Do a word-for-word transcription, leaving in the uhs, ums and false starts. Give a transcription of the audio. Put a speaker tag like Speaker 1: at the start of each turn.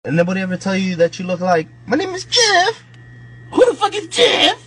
Speaker 1: And nobody ever tell you that you look like, my name is Jeff.
Speaker 2: Who the fuck is Jeff?